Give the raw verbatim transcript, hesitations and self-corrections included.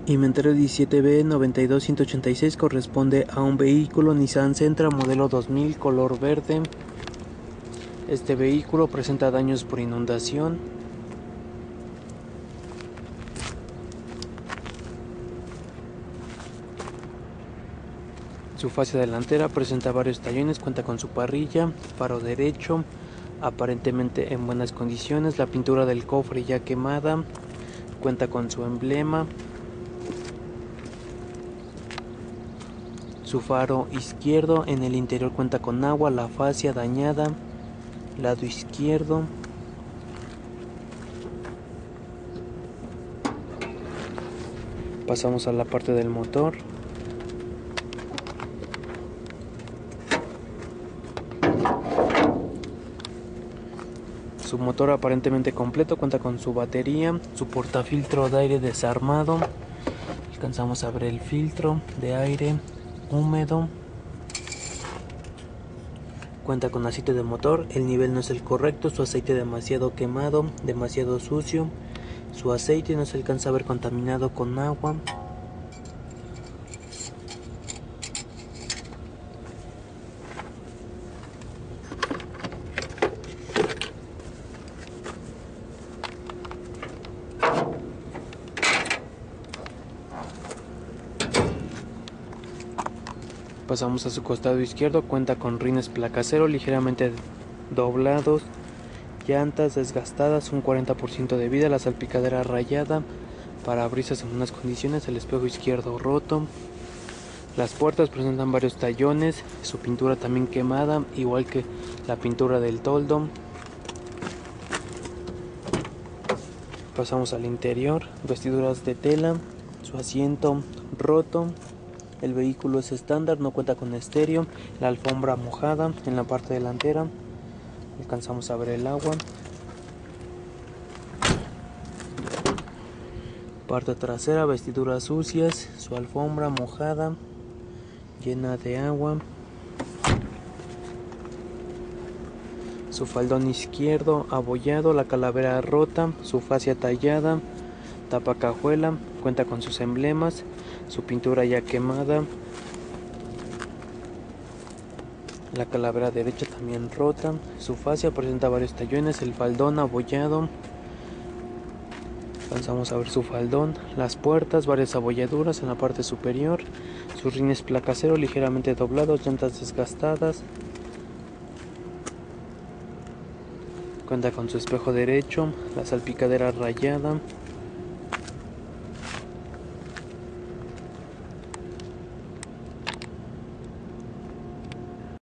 Inventario diecisiete B noventa y dos ciento ochenta y seis corresponde a un vehículo Nissan Sentra modelo dos mil color verde. Este vehículo presenta daños por inundación. Su fascia delantera presenta varios tallones, cuenta con su parrilla, faro derecho, aparentemente en buenas condiciones. La pintura del cofre ya quemada, cuenta con su emblema. Su faro izquierdo en el interior cuenta con agua, la fascia dañada, lado izquierdo. Pasamos a la parte del motor. Su motor aparentemente completo, cuenta con su batería, su portafiltro de aire desarmado. Alcanzamos a ver el filtro de aire húmedo. Cuenta con aceite de motor, el nivel no es el correcto, su aceite demasiado quemado, demasiado sucio. Su aceite no se alcanza a ver contaminado con agua. Pasamos a su costado izquierdo, cuenta con rines placacero ligeramente doblados, llantas desgastadas, un cuarenta por ciento de vida, la salpicadera rayada, parabrisas en unas condiciones, el espejo izquierdo roto. Las puertas presentan varios tallones, su pintura también quemada, igual que la pintura del toldo. Pasamos al interior, vestiduras de tela, su asiento roto. El vehículo es estándar, no cuenta con estéreo, la alfombra mojada en la parte delantera. Alcanzamos a ver el agua. Parte trasera, vestiduras sucias, su alfombra mojada, llena de agua. Su faldón izquierdo abollado, la calavera rota, su fascia tallada, tapa cajuela, cuenta con sus emblemas, su pintura ya quemada. La calavera derecha también rota, su fascia presenta varios tallones, el faldón abollado. Alcanzamos a ver su faldón, las puertas, varias abolladuras en la parte superior, sus rines placacero ligeramente doblados, llantas desgastadas. Cuenta con su espejo derecho, la salpicadera rayada.